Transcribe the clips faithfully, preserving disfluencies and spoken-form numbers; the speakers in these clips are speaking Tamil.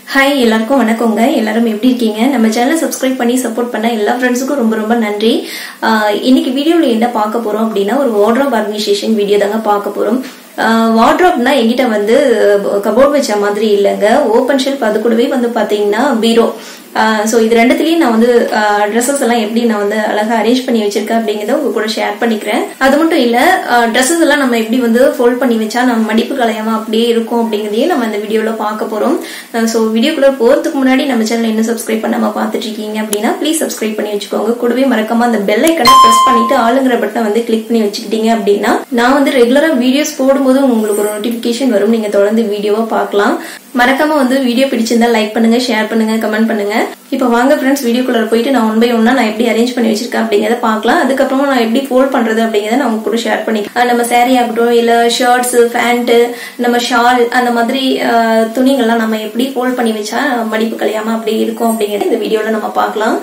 Hi, எல்லாருக்கும் வணக்கங்க. எல்லாரும் எப்படி இருக்கீங்க? நம்ம சேனலை சப்ஸ்கிரைப் பண்ணி சப்போர்ட் பண்ண எல்லா ஃப்ரெண்ட்ஸுக்கும் ரொம்ப ரொம்ப நன்றி. இன்னைக்கு வீடியோல என்ன பார்க்க போறோம் அப்படின்னா ஒரு வார்ட்ரோப் ஆர்கனைசேஷன் வீடியோ தாங்க பார்க்க போறோம். வார்ட்ரோப்னா என்கிட்ட வந்து கபோர்ட் வச்ச மாதிரி இல்லைங்க. ஓப்பன் ஷெல்ஃப், அது கூடவே வந்து பாத்தீங்கன்னா பீரோ. சோ இது ரெண்டுத்துலயும் நான் வந்து ட்ரெஸ்ஸஸ் எல்லாம் எப்படி நான் வந்து அழகா அரேஞ்ச் பண்ணி வச்சிருக்கேன் அப்படிங்கறத உங்க கூட ஷேர் பண்ணிக்கிறேன். அது மட்டும் இல்ல, ட்ரெஸ்ஸஸ் எல்லாம் நம்ம எப்படி வந்து ஃபோல்ட் பண்ணி வச்சா நம்ம மடிப்பு கலையாம அப்படியே இருக்கும் அப்படிங்கறதையும் நம்ம இந்த வீடியோல பார்க்க போறோம். சோ வீடியோக்குள்ள போறதுக்கு முன்னாடி நம்ம சேனல் இன்னும் சப்ஸ்கிரைப் பண்ணாம பாத்துட்டு இருக்கீங்க அப்படின்னா ப்ளீஸ் சப்ஸ்கிரைப் பண்ணி வச்சுக்கோங்க. கூடவே மறக்காம அந்த பெல் ஐக்கனை பிரஸ் பண்ணிட்டு ஆளுங்கிற பட்டனை வந்து கிளிக் பண்ணி வச்சுக்கிட்டீங்க அப்படின்னா நான் வந்து ரெகுலரா வீடியோஸ் போடும்போது உங்களுக்கு ஒரு நோட்டிபிகேஷன் வரும். நீங்க தொடர்ந்து வீடியோவா பார்க்கலாம். மறக்காம வந்து வீடியோ பிடிச்சிருந்தா லைக் பண்ணுங்க, ஷேர் பண்ணுங்க, கமெண்ட் பண்ணுங்க. இப்ப வாங்க ஃப்ரெண்ட்ஸ், வீடியோக்குள்ள போயிட்டு நான் ஒன் பை ஒன்னா நான் எப்படி அரேஞ்ச் பண்ணி வச்சிருக்கேன் அப்படிங்கறத பார்க்கலாம். அதுக்கப்புறமா நான் எப்படி ஃபோல்ட் பண்றது அப்படிங்கறத நான் உங்க கூட ஷேர் பண்ணிக்கிறேன். நம்ம சாரி ஆகட்டும், இல்ல ஷர்ட்ஸ், பேண்ட், நம்ம ஷால், அந்த மாதிரி துணிகள்லாம் நம்ம எப்படி ஃபோல்ட் பண்ணி வச்சா மடிப்பு கலையாம அப்படி இருக்கும் அப்படிங்கறத இந்த வீடியோல நம்ம பார்க்கலாம்.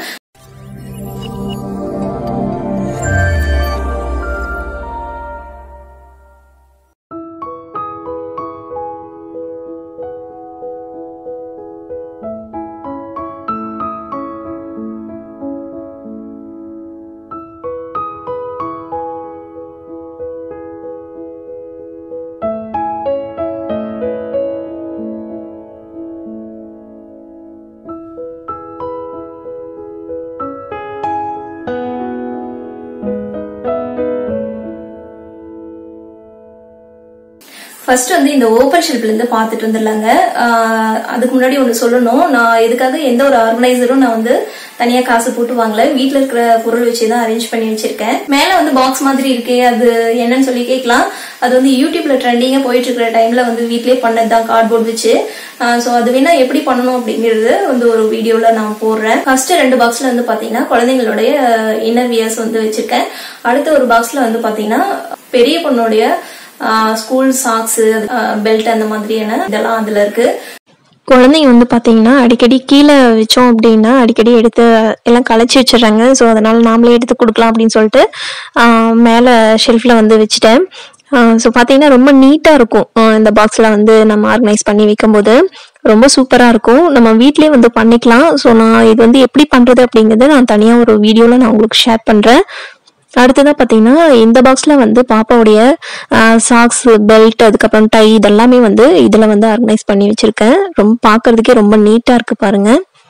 ஃபர்ஸ்ட் வந்து இந்த ஓப்பன் ஷெல்ஃப்ல இருந்து பாத்துட்டு வந்துடலாங்க. அதுக்கு முன்னாடி ஒண்ணு சொல்லணும், நான் இதுக்காக எந்த ஒரு ஆர்கனைசரும் நான் வந்து தனியா காசு போட்டு வாங்கல. வீட்டுல இருக்கிற பொருள் வச்சுதான் அரேஞ்ச் பண்ணி வச்சிருக்கேன். மேல வந்து பாக்ஸ் மாதிரி இருக்கே, அது என்னன்னு சொல்லி கேட்கலாம். அது வந்து யூடியூப்ல ட்ரெண்டிங்கா போயிட்டு இருக்கிற டைம்ல வந்து வீட்லயே பண்ணதுதான், கார்ட்போர்ட் வச்சு. சோ அது வேணா எப்படி பண்ணணும் அப்படிங்கறது வந்து ஒரு வீடியோல நான் போடுறேன். ஃபர்ஸ்ட் ரெண்டு பாக்ஸ்ல வந்து பாத்தீங்கன்னா குழந்தைங்களுடைய இன்னர் வியர்ஸ் வந்து வச்சிருக்கேன். அடுத்த ஒரு பாக்ஸ்ல வந்து பாத்தீங்கன்னா பெரிய பொண்ணுடைய ஸ்கூல் சாக்ஸ், பெல்ட், அந்த மாதிரியான இதெல்லாம் அதுல இருக்கு. குழந்தைங்க வந்து பாத்தீங்கன்னா அடிக்கடி கீழே வச்சோம் அப்படின்னா அடிக்கடி எடுத்து எல்லாம் களைச்சி வச்சிடறாங்க. ஸோ அதனால நாமளே எடுத்து கொடுக்கலாம் அப்படின்னு சொல்லிட்டு மேல ஷெல்ஃப்ல வந்து வச்சுட்டேன். ஸோ பாத்தீங்கன்னா ரொம்ப நீட்டா இருக்கும். இந்த பாக்ஸ்ல வந்து நம்ம ஆர்கனைஸ் பண்ணி வைக்கும் போது ரொம்ப சூப்பரா இருக்கும். நம்ம வீட்லயே வந்து பண்ணிக்கலாம். ஸோ நான் இது வந்து எப்படி பண்றது அப்படிங்கறத நான் தனியா ஒரு வீடியோல நான் உங்களுக்கு ஷேர் பண்றேன். அடுத்ததா பாத்தீங்கன்னா இந்த பாக்ஸ்ல வந்து பாப்பாவுடைய சாக்ஸ், பெல்ட், அதுக்கப்புறம் டை இதெல்லாமே வந்து இதுல வந்து ஆர்கனைஸ் பண்ணி வச்சிருக்கேன். ரொம்ப பாக்குறதுக்கே ரொம்ப நீட்டா இருக்கு பாருங்க.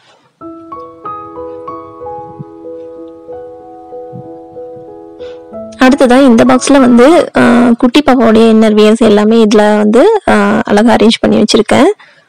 அடுத்ததா இந்த பாக்ஸ்ல வந்து குட்டி பாப்பாவுடைய இன்னர் வியர்ஸ் எல்லாமே இதுல வந்து அழகா அரேஞ்ச் பண்ணி வச்சிருக்கேன்.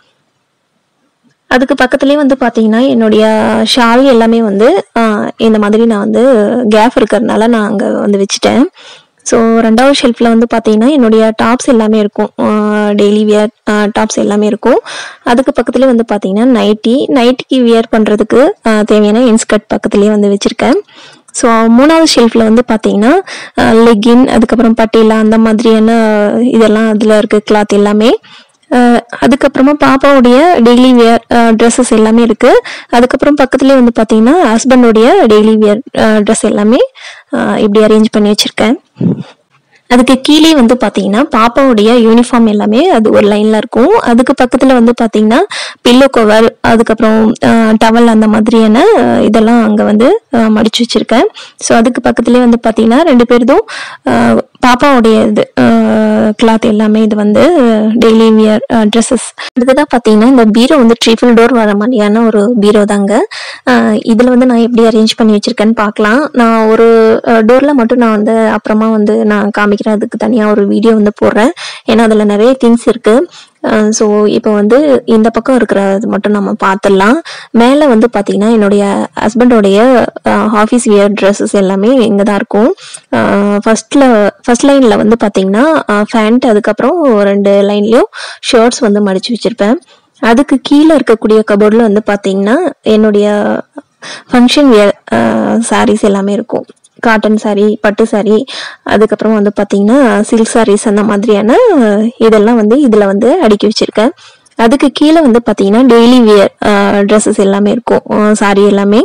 அதுக்கு பக்கத்துலயே வந்து பாத்தீங்கன்னா என்னுடைய ஷால் எல்லாமே வந்து இந்த மாதிரி நான் வந்து கேப் இருக்கிறதுனால நான் அங்க வந்து வச்சுட்டேன். ஸோ ரெண்டாவது ஷெல்ஃப்ல வந்து பாத்தீங்கன்னா என்னுடைய டாப்ஸ் எல்லாமே இருக்கும், டெய்லி வியர் டாப்ஸ் எல்லாமே இருக்கும். அதுக்கு பக்கத்துலயே வந்து பாத்தீங்கன்னா நைட்டி நைட்டிக்கு வியர் பண்றதுக்கு தேவையான இன்ஸ்கர்ட் பக்கத்துலயே வந்து வச்சிருக்கேன். ஸோ மூணாவது ஷெல்ஃப்ல வந்து பாத்தீங்கன்னா லெகின், அதுக்கப்புறம் பட்டியலா, அந்த மாதிரியான இதெல்லாம் அதுல இருக்கு, கிளாத் எல்லாமே. அதுக்கப்புறமா பாப்பாவுடைய டெய்லி வியர் ட்ரெஸ்ஸஸ் எல்லாமே இருக்கு. அதுக்கப்புறம் பக்கத்துலயே வந்து பாத்தீங்கன்னா ஹஸ்பண்டோடைய டெய்லி வியர் ட்ரெஸ் எல்லாமே இப்படி அரேஞ்ச் பண்ணி வச்சிருக்கேன். அதுக்கு கீழே வந்து பாத்தீங்கன்னா பாப்பாவுடைய யூனிஃபார்ம் எல்லாமே அது ஒரு லைன்ல இருக்கும். அதுக்கு பக்கத்துல வந்து பாத்தீங்கன்னா பில்லோ கவர், அதுக்கப்புறம் டவல், அந்த மாதிரியான இதெல்லாம் அங்க வந்து மடிச்சு வச்சிருக்கேன். ஸோ அதுக்கு பக்கத்துலயே வந்து பாத்தீங்கன்னா ரெண்டு பேருதும் பாப்பாவுடைய இது கிளாத் எல்லாமே இது வந்து டெய்லி வியர் ட்ரெஸ்ஸஸ். அடுத்ததான் பாத்தீங்கன்னா இந்த பீரோ வந்து ட்ரிபிள் டோர் வர மாதிரியான ஒரு பீரோ தாங்க. இதுல வந்து நான் எப்படி அரேஞ்ச் பண்ணி வச்சிருக்கேன்னு பாக்கலாம். நான் ஒரு டோர்ல மட்டும் நான் வந்து அப்புறமா வந்து நான் காமிக்கிறேன், அதுக்கு தனியா ஒரு வீடியோ வந்து போடுறேன். ஏன்னா அதுல நிறைய திங்ஸ் இருக்கு. ஸோ இப்போ வந்து இந்த பக்கம் இருக்கிறது மட்டும் நம்ம பார்த்துடலாம். மேல வந்து பாத்தீங்கன்னா என்னுடைய ஹஸ்பண்டோடைய ஆஃபீஸ் வியர் ட்ரெஸ்ஸஸ் எல்லாமே இங்கதான் இருக்கும். ஃபர்ஸ்ட்ல ஃபர்ஸ்ட் லைன்ல வந்து பாத்தீங்கன்னா பேண்ட், அதுக்கப்புறம் ரெண்டு லைன்லயும் ஷர்ட்ஸ் வந்து மடிச்சு வச்சிருப்பேன். அதுக்கு கீழே இருக்கக்கூடிய கபோர்ட்ல வந்து பாத்தீங்கன்னா என்னுடைய ஃபங்க்ஷன் வியர் சாரீஸ் எல்லாமே இருக்கும். காட்டன் சாரி, பட்டு சாரி, அதுக்கப்புறம் வந்து பாத்தீங்கன்னா சில்க் சாரீஸ், அந்த மாதிரியான இதெல்லாம் வந்து இதுல வந்து அடுக்கி வச்சிருக்கேன். அதுக்கு கீழே வந்து பாத்தீங்கன்னா டெய்லி வியர் ட்ரெஸ்ஸஸ் எல்லாமே இருக்கும், சாரி எல்லாமே.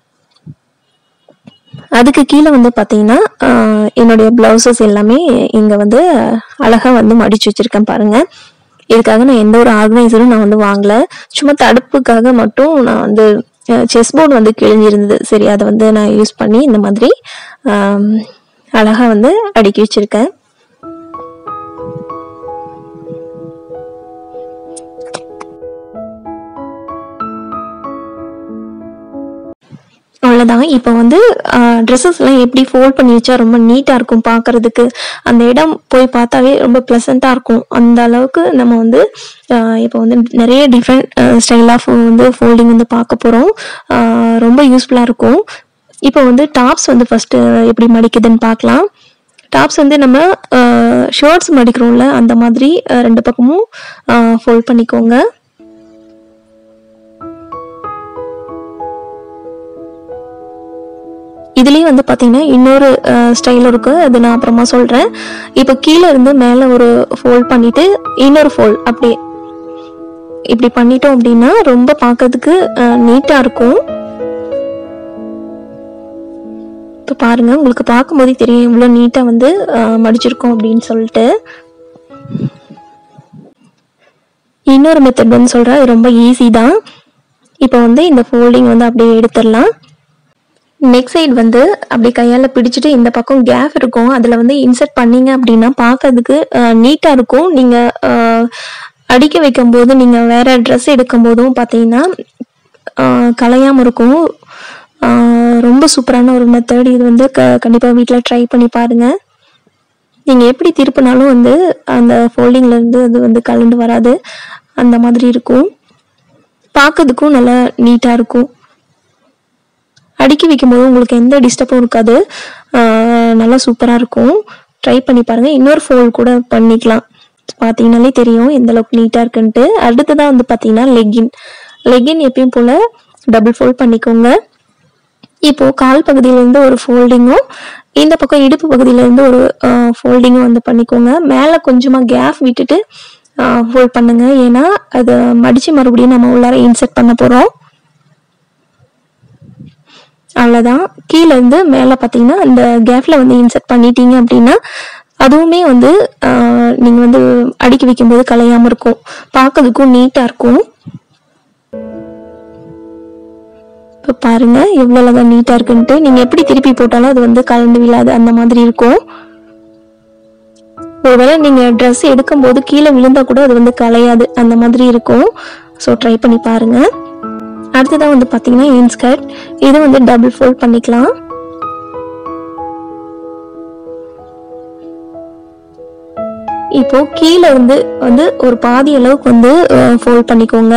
அதுக்கு கீழே வந்து பாத்தீங்கன்னா என்னுடைய பிளவுசஸ் எல்லாமே இங்க வந்து அழகா வந்து மடிச்சு வச்சிருக்கேன் பாருங்க. இதுக்காக நான் எந்த ஒரு ஆர்கனைசரும் நான் வந்து வாங்கல. சும்மா தடுப்புக்காக மட்டும் நான் வந்து செஸ் போர்டு வந்து கிழிஞ்சிருந்தது. சரி, அதை வந்து நான் யூஸ் பண்ணி இந்த மாதிரி அழகா வந்து அடுக்கி வச்சிருக்கேன். அவ்வளோதான். இப்போ வந்து ட்ரெஸ்ஸஸ்லாம் எப்படி ஃபோல்ட் பண்ணி வச்சா ரொம்ப நீட்டாக இருக்கும் பார்க்கறதுக்கு, அந்த இடம் போய் பார்த்தாவே ரொம்ப ப்ளசண்ட்டாக இருக்கும். அந்த அளவுக்கு நம்ம வந்து இப்போ வந்து நிறைய டிஃப்ரெண்ட் ஸ்டைல் ஆஃப் வந்து ஃபோல்டிங் வந்து பார்க்க போகிறோம். ரொம்ப யூஸ்ஃபுல்லாக இருக்கும். இப்போ வந்து டாப்ஸ் வந்து ஃபஸ்ட்டு எப்படி மடிக்குதுன்னு பார்க்கலாம். டாப்ஸ் வந்து நம்ம ஷர்ட்ஸ் மடிக்கிறோம்ல, அந்த மாதிரி ரெண்டு பக்கமும் ஃபோல்ட் பண்ணிக்கோங்க. இதுலேயே வந்து பார்த்தீங்கன்னா இன்னொரு ஸ்டைல் இருக்கு, அது நான் அப்புறமா சொல்கிறேன். இப்போ கீழே இருந்து மேலே ஒரு ஃபோல்ட் பண்ணிட்டு இன்னொரு ஃபோல்ட் அப்படியே இப்படி பண்ணிட்டோம் அப்படின்னா ரொம்ப பார்க்கறதுக்கு நீட்டாக இருக்கும். இப்போ பாருங்க, உங்களுக்கு பார்க்கும்போதே தெரியும் இவ்வளோ நீட்டாக வந்து மடிச்சிருக்கோம் அப்படின்னு சொல்லிட்டு. இன்னொரு மெத்தட் வந்து சொல்கிறேன், அது ரொம்ப ஈஸி தான். இப்போ வந்து இந்த ஃபோல்டிங் வந்து அப்படியே எடுத்துடலாம். நெக் சைடு வந்து அப்படி கையால் பிடிச்சிட்டு இந்த பக்கம் கேப் இருக்கும், அதில் வந்து இன்சர்ட் பண்ணிங்க அப்படின்னா பார்க்கறதுக்கு நீட்டாக இருக்கும். நீங்கள் அடிக்க வைக்கும் போது, நீங்கள் வேற ட்ரெஸ் எடுக்கும் போதும் பார்த்தீங்கன்னா கலையாமல் இருக்கும். ரொம்ப சூப்பரான ஒரு மெத்தட் இது வந்து க கண்டிப்பாக வீட்டில் ட்ரை பண்ணி பாருங்கள். நீங்கள் எப்படி திருப்பினாலும் வந்து அந்த ஃபோல்டிங்லேருந்து அது வந்து கலந்து வராது, அந்த மாதிரி இருக்கும். பார்க்கறதுக்கும் நல்லா நீட்டாக இருக்கும். அடுக்கி வைக்கும்போது உங்களுக்கு எந்த டிஸ்டர்பும் இருக்காது, நல்லா சூப்பராக இருக்கும். ட்ரை பண்ணி பாருங்கள். இன்னொரு ஃபோல்ட் கூட பண்ணிக்கலாம், பார்த்தீங்கன்னாலே தெரியும் எந்த அளவுக்கு நீட்டாக இருக்குன்ட்டு. அடுத்ததான் வந்து பார்த்தீங்கன்னா லெக்கின். லெக்கின் எப்பயும் போல் டபுள் ஃபோல்ட் பண்ணிக்கோங்க. இப்போது கால் பகுதியிலேருந்து ஒரு ஃபோல்டிங்கும், இந்த பக்கம் இடுப்பு பகுதியிலேருந்து ஒரு ஃபோல்டிங்கும் வந்து பண்ணிக்கோங்க. மேலே கொஞ்சமாக கேப் விட்டுட்டு ஃபோல்ட் பண்ணுங்க, ஏன்னா அதை மடித்து மறுபடியும் நம்ம உள்ளார இன்சர்ட் பண்ண போகிறோம். அவ்வளோதான். கீழே இருந்து மேலே பார்த்தீங்கன்னா அந்த கேப்பில் வந்து இன்சர்ட் பண்ணிட்டீங்க அப்படின்னா அதுவுமே வந்து நீங்கள் வந்து அடுக்கி வைக்கும்போது கலையாமல் இருக்கும், பார்க்கறதுக்கும் நீட்டாக இருக்கும். இப்போ பாருங்க எவ்வளோ அழகாக நீட்டாக இருக்குன்ட்டு. நீங்கள் எப்படி திருப்பி போட்டாலும் அது வந்து கலந்து விழாது, அந்த மாதிரி இருக்கும். ஒருவேளை நீங்கள் ட்ரெஸ் எடுக்கும்போது கீழே விழுந்தா கூட அது வந்து கலையாது, அந்த மாதிரி இருக்கும். ஸோ ட்ரை பண்ணி பாருங்க. அடுத்ததான் வந்து பார்த்தீங்கன்னா இன்ஸ்கர்ட். இது வந்து டபுள் ஃபோல்ட் பண்ணிக்கலாம். இப்போ கீழே இருந்து வந்து ஒரு பாதி அளவுக்கு வந்து ஃபோல்ட் பண்ணிக்கோங்க,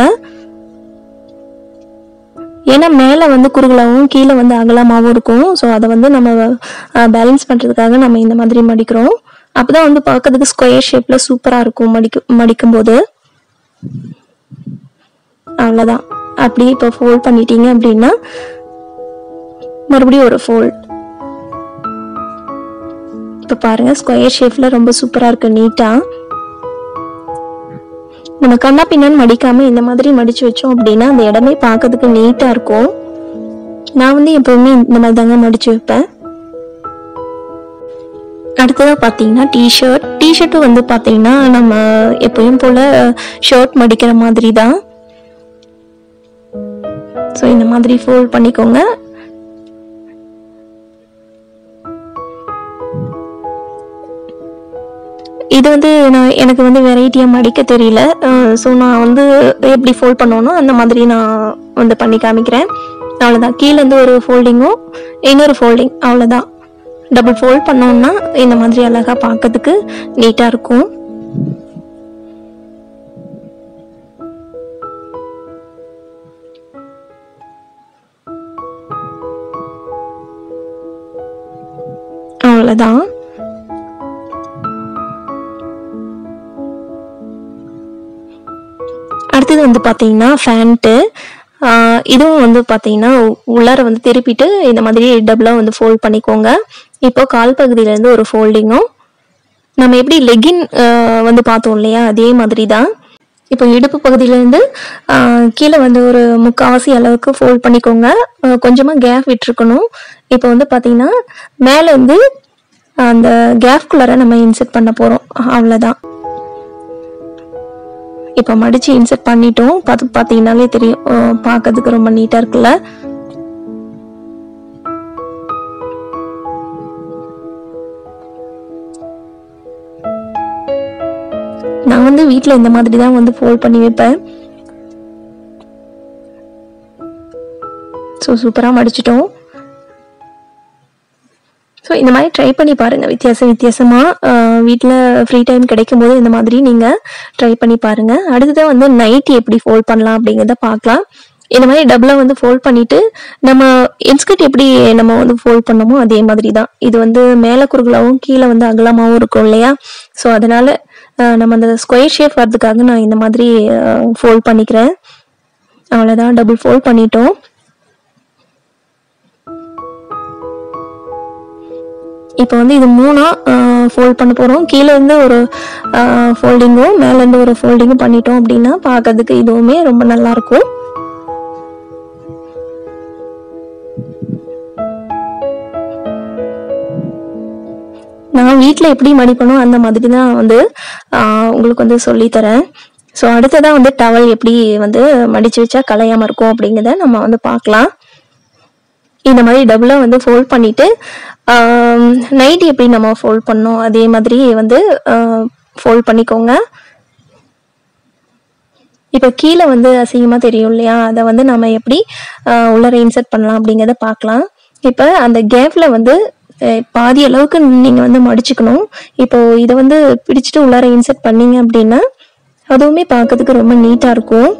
ஏன்னா மேலே வந்து குறுகலாகவும் கீழே வந்து அகலமாகவும் இருக்கும். ஸோ அதை வந்து நம்ம பேலன்ஸ் பண்ணுறதுக்காக நம்ம இந்த மாதிரி மடிக்கிறோம். அப்போதான் வந்து பார்க்கறதுக்கு ஸ்கொயர் ஷேப்பில் சூப்பராக இருக்கும் மடிக்க மடிக்கும் போது. அவ்வளோதான். அப்படி இப்போ ஃபோல்ட் பண்ணிட்டீங்க அப்படின்னா மறுபடியும் ஒரு ஃபோல்ட். இப்போ பாருங்க ஸ்கொயர் ஷேப்ல ரொம்ப சூப்பரா இருக்கு, நீட்டா. நம்ம கண்ணா பின்னான்னு மடிக்காம இந்த மாதிரி மடிச்சு வச்சோம் அப்படின்னா அந்த இடமே பார்க்கறதுக்கு நீட்டா இருக்கும். நான் வந்து எப்பவுமே இந்த மாதிரி தாங்க மடிச்சு வைப்பேன். அடுத்ததா பாத்தீங்கன்னா டிஷர்ட். டிஷர்ட்டும் வந்து பாத்தீங்கன்னா நம்ம எப்பயும் போல ஷர்ட் மடிக்கிற மாதிரி தான். ஸோ இந்த மாதிரி ஃபோல்ட் பண்ணிக்கோங்க. இது வந்து நான் எனக்கு வந்து வெரைட்டியாக மடிக்க தெரியல, ஸோ நான் வந்து எப்படி ஃபோல்ட் பண்ணணும் அந்த மாதிரி நான் வந்து பண்ணி காமிக்கிறேன். அவ்வளோதான். கீழேருந்து ஒரு ஃபோல்டிங்கும் இன்னொரு ஃபோல்டிங், அவ்வளோதான். டபுள் ஃபோல்ட் பண்ணோம்னா இந்த மாதிரி அழகாக பார்க்கறதுக்கு நீட்டாக இருக்கும். அவ்வளோதான். அடுத்தது வந்து பார்த்தீங்கன்னா ஃபேண்ட்டு. இதுவும் வந்து பார்த்தீங்கன்னா உள்ளார வந்து திருப்பிட்டு இந்த மாதிரி டபுளாக வந்து ஃபோல்ட் பண்ணிக்கோங்க. இப்போ கால் பகுதியிலேருந்து ஒரு ஃபோல்டிங்கும், நம்ம எப்படி லெக்கின் வந்து பார்த்தோம் இல்லையா, அதே மாதிரி தான். இப்போ இடுப்பு பகுதியிலேருந்து கீழே வந்து ஒரு முக்கால்வாசி அளவுக்கு ஃபோல்ட் பண்ணிக்கோங்க, கொஞ்சமாக கேப் விட்டுருக்கணும். இப்போ வந்து பார்த்தீங்கன்னா மேலே வந்து அந்த கேப்குள்ளார நம்ம இன்சர்ட் பண்ண போகிறோம், அவ்வளோதான். இப்போ மடிச்சு இன்சர்ட் பண்ணிட்டோம். பார்த்து பார்த்தீங்கன்னாலே தெரியும், பார்க்கறதுக்கு ரொம்ப நீட்டா இருக்குல்ல. நான் வந்து வீட்டில் இந்த மாதிரி தான் வந்து ஃபோல்ட் பண்ணி வைப்பேன். ஸோ சூப்பராக மடிச்சிட்டோம். ஸோ இந்த மாதிரி ட்ரை பண்ணி பாருங்கள், வித்தியாசம் வித்தியாசமாக வீட்டில் ஃப்ரீ டைம் கிடைக்கும் போது இந்த மாதிரி நீங்கள் ட்ரை பண்ணி பாருங்கள். அடுத்ததான் வந்து நைட்டி எப்படி ஃபோல்ட் பண்ணலாம் அப்படிங்கிறத பார்க்கலாம். இந்த மாதிரி டபுளாக வந்து ஃபோல்ட் பண்ணிவிட்டு நம்ம இன்ஸ்கர்ட் எப்படி நம்ம வந்து ஃபோல்ட் பண்ணமோ அதே மாதிரி தான். இது வந்து மேலே குறுகலாகவும் கீழே வந்து அகலமாகவும் இருக்கும் இல்லையா. ஸோ அதனால் நம்ம அந்த ஸ்கொயர் ஷேப் வர்றதுக்காக நான் இந்த மாதிரி ஃபோல்ட் பண்ணிக்கிறேன். அவ்வளோதான், டபுள் ஃபோல்ட் பண்ணிட்டோம். இப்போ வந்து இது மூணா ஃபோல்ட் பண்ண போகிறோம். கீழே இருந்து ஒரு ஃபோல்டிங்கும் மேலேருந்து ஒரு ஃபோல்டிங்கும் பண்ணிட்டோம் அப்படின்னா பார்க்கறதுக்கு இதுவுமே ரொம்ப நல்லா இருக்கும். நான் வீட்டில் எப்படி மடிப்பணும் அந்த மாதிரி தான் வந்து உங்களுக்கு வந்து சொல்லித்தரேன். ஸோ அடுத்ததான் வந்து டவல் எப்படி வந்து மடிச்சு வச்சா கலையாமல் இருக்கும் அப்படிங்கிறத நம்ம வந்து பார்க்கலாம். இந்த மாதிரி டபுளாக வந்து ஃபோல்ட் பண்ணிட்டு நைட்டி எப்படி நம்ம ஃபோல்ட் பண்ணோம் அதே மாதிரி வந்து ஃபோல்ட் பண்ணிக்கோங்க. இப்போ கீழே வந்து அசிங்கமாக தெரியும் இல்லையா, அதை வந்து நம்ம எப்படி உள்ளார இன்சர்ட் பண்ணலாம் அப்படிங்கிறத பார்க்கலாம். இப்போ அந்த கேப்பில் வந்து பாதி அளவுக்கு நீங்கள் வந்து மடிச்சுக்கணும். இப்போ இதை வந்து பிடிச்சிட்டு உள்ளார இன்சர்ட் பண்ணீங்க அப்படின்னா அதுவுமே பார்க்கறதுக்கு ரொம்ப நீட்டாக இருக்கும்.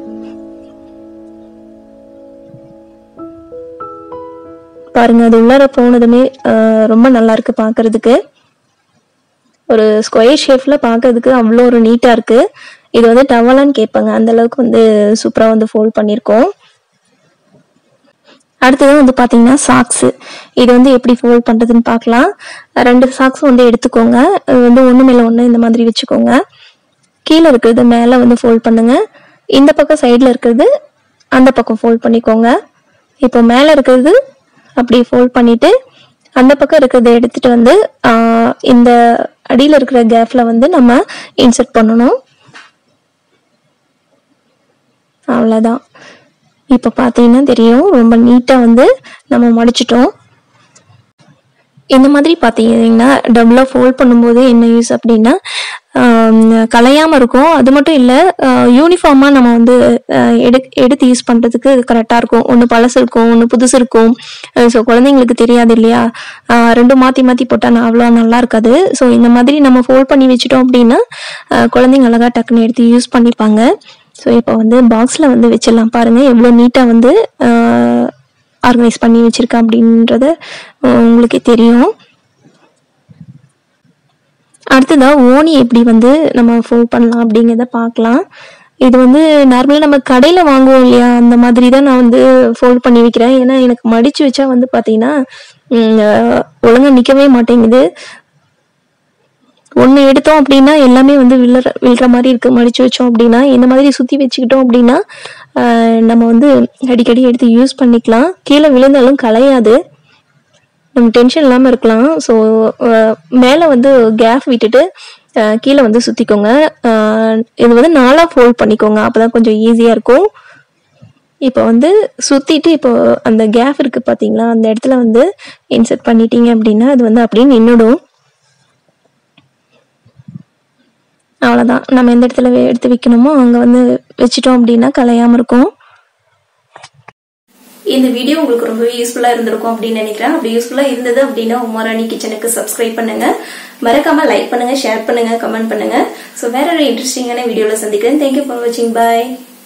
பாருங்க, அது உள்ளார போனதுமே ரொம்ப நல்லா இருக்கு பார்க்கறதுக்கு. ஒரு ஸ்கொயர் ஷேப்ல பார்க்கறதுக்கு அவ்வளோ ஒரு நீட்டா இருக்கு. இது வந்து டவலான்னு கேட்பாங்க, அந்த அளவுக்கு வந்து சூப்பராக வந்து ஃபோல்ட் பண்ணியிருக்கோம். அடுத்தது வந்து பார்த்தீங்கன்னா சாக்ஸு. இது வந்து எப்படி ஃபோல்ட் பண்ணுறதுன்னு பார்க்கலாம். ரெண்டு சாக்ஸ் வந்து எடுத்துக்கோங்க. அது வந்து ஒன்று மேலே ஒன்று இந்த மாதிரி வச்சுக்கோங்க. கீழே இருக்கிறது மேலே வந்து ஃபோல்ட் பண்ணுங்க. இந்த பக்கம் சைடில் இருக்கிறது அந்த பக்கம் ஃபோல்ட் பண்ணிக்கோங்க. இப்போ மேலே இருக்கிறது அப்படி ஃபோல்ட் பண்ணிட்டு அந்த பக்கம் இருக்கிறத எடுத்துட்டு வந்து இந்த அடியில் இருக்கிற கேப்ல வந்து நம்ம இன்சர்ட் பண்ணணும். அவ்வளோதான். இப்போ பார்த்தீங்கன்னா தெரியும், ரொம்ப நீட்டாக வந்து நம்ம மடிச்சிட்டோம். இந்த மாதிரி பார்த்தீங்கன்னா டபுளாக ஃபோல்ட் பண்ணும்போது என்ன யூஸ் அப்படின்னா கலையாமல் இருக்கும். அது மட்டும் இல்லை, யூனிஃபார்மாக நம்ம வந்து எடு எடுத்து யூஸ் பண்ணுறதுக்கு கரெக்டாக இருக்கும். ஒன்று பழசு இருக்கும், ஒன்று புதுசு இருக்கும். ஸோ குழந்தைங்களுக்கு தெரியாது இல்லையா, ரெண்டும் மாற்றி மாற்றி போட்டால் நான் அவ்வளோ நல்லா இருக்காது. ஸோ இந்த மாதிரி நம்ம ஃபோல்ட் பண்ணி வச்சுட்டோம் அப்படின்னா குழந்தைங்க அழகாக டக்குன்னு எடுத்து யூஸ் பண்ணிப்பாங்க. ஸோ இப்போ வந்து பாக்ஸில் வந்து வச்சிடலாம். பாருங்கள் எவ்வளோ நீட்டாக வந்து ஆர்கனைஸ் பண்ணி வச்சுருக்கேன் அப்படின்றது உங்களுக்கே தெரியும். அடுத்ததாக ஓனி எப்படி வந்து நம்ம ஃபோல்ட் பண்ணலாம் அப்படிங்கிறத பார்க்கலாம். இது வந்து நார்மலாக நம்ம கடையில் வாங்குவோம் இல்லையா, அந்த மாதிரி தான் நான் வந்து ஃபோல்ட் பண்ணி வைக்கிறேன். ஏன்னா எனக்கு மடித்து வச்சா வந்து பார்த்தீங்கன்னா ஒழுங்காக நிற்கவே மாட்டேங்குது. ஒன்று எடுத்தோம் அப்படின்னா எல்லாமே வந்து விழுற விழுற மாதிரி இருக்குது. மடித்து வச்சோம் அப்படின்னா இந்த மாதிரி சுற்றி வச்சுக்கிட்டோம் அப்படின்னா நம்ம வந்து அடிக்கடி எடுத்து யூஸ் பண்ணிக்கலாம். கீழே விழுந்தாலும் கலையாது, நம்ம டென்ஷன் இல்லாமல் இருக்கலாம். ஸோ மேலே வந்து கேப் விட்டுட்டு கீழே வந்து சுற்றிக்கோங்க. இது வந்து நாலாக ஃபோல்ட் பண்ணிக்கோங்க, அப்போ தான் கொஞ்சம் ஈஸியாக இருக்கும். இப்போ வந்து சுற்றிட்டு இப்போ அந்த கேப் இருக்குது பார்த்தீங்களா, அந்த இடத்துல வந்து இன்சர்ட் பண்ணிட்டீங்க அப்படின்னா அது வந்து அப்படியே நின்றுடும். அவ்வளோதான். நம்ம எந்த இடத்துல எடுத்து வைக்கணுமோ அங்கே வந்து வச்சுட்டோம் அப்படின்னா கலையாமல் இருக்கும். இந்த வீடியோ உங்களுக்கு ரொம்பவே யூஸ்ஃபுல்லா இருந்திருக்கும் அப்படின்னு நினைக்கிறேன். அப்படி யூஸ்ஃபுல்லா இருந்தது அப்படின்னா உமாராணி கிச்சனுக்கு சப்ஸ்கிரைப் பண்ணுங்க, மறக்காம லைக் பண்ணுங்க, ஷேர் பண்ணுங்க, கமெண்ட் பண்ணுங்க. ஸோ வேற ஒரு இன்ட்ரெஸ்டிங்கான வீடியோல சந்திக்கிறேன். தேங்க்யூ ஃபார் வாட்சிங். பாய்.